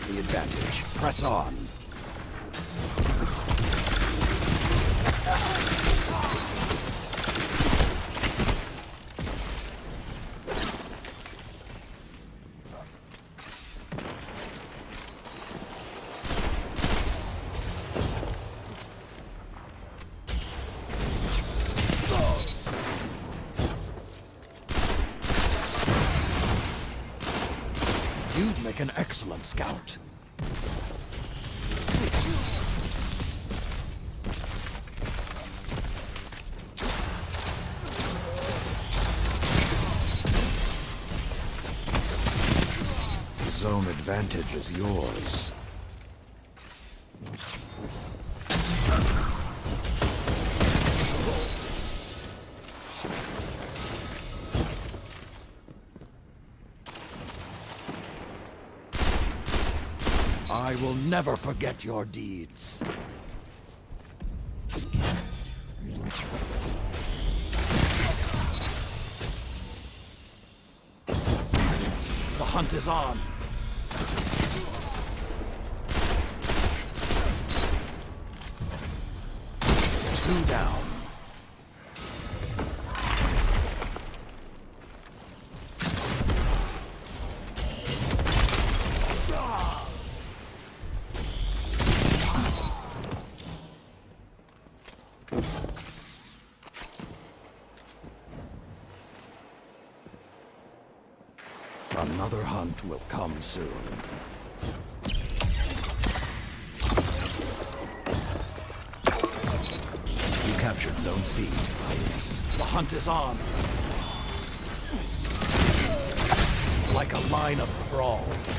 the advantage. Press on. You'd make an excellent scout. Zone advantage is yours. I will never forget your deeds. The hunt is on. Two down. Another hunt will come soon. You captured Zone C. Yes, the hunt is on. Like a line of thralls.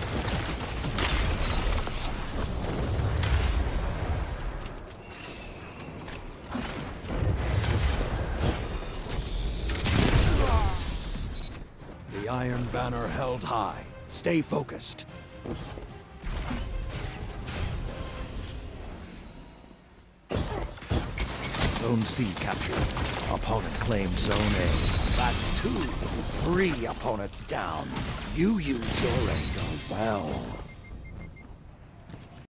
The Iron Banner held high. Stay focused. Zone C captured. Opponent claimed Zone A. That's 2. 3 opponents down. You use your anger well.